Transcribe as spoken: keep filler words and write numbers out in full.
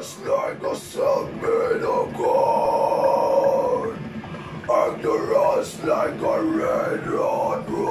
just like a self-made of gold. And the rust like a red hot road.